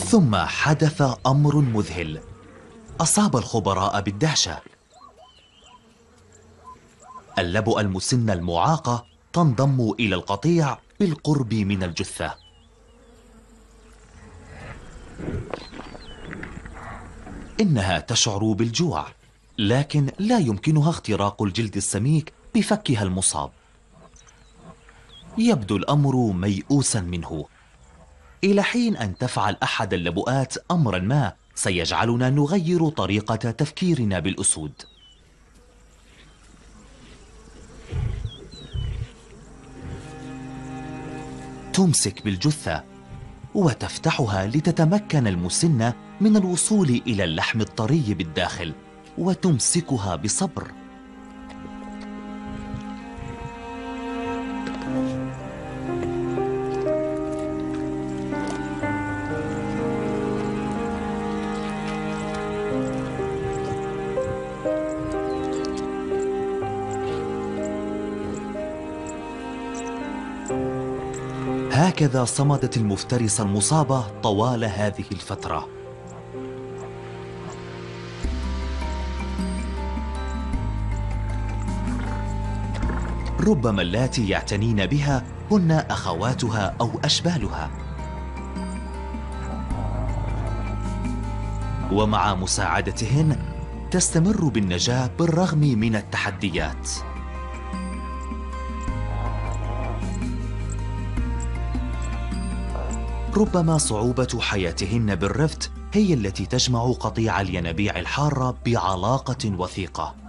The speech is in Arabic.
ثم حدث أمر مذهل أصاب الخبراء بالدهشة. اللبؤة المسنة المعاقة تنضم إلى القطيع بالقرب من الجثة. إنها تشعر بالجوع، لكن لا يمكنها اختراق الجلد السميك بفكها المصاب. يبدو الأمر ميؤوسا منه، إلى حين أن تفعل أحد اللبؤات أمرا ما سيجعلنا نغير طريقة تفكيرنا بالأسود. تمسك بالجثة وتفتحها لتتمكن المسنة من الوصول إلى اللحم الطري بالداخل، وتمسكها بصبر. هكذا صمدت المفترسة المصابة طوال هذه الفترة. ربما اللاتي يعتنين بها هن أخواتها أو أشبالها، ومع مساعدتهن تستمر بالنجاة بالرغم من التحديات. ربما صعوبة حياتهن بالرفد هي التي تجمع قطيع الينابيع الحارة بعلاقة وثيقة.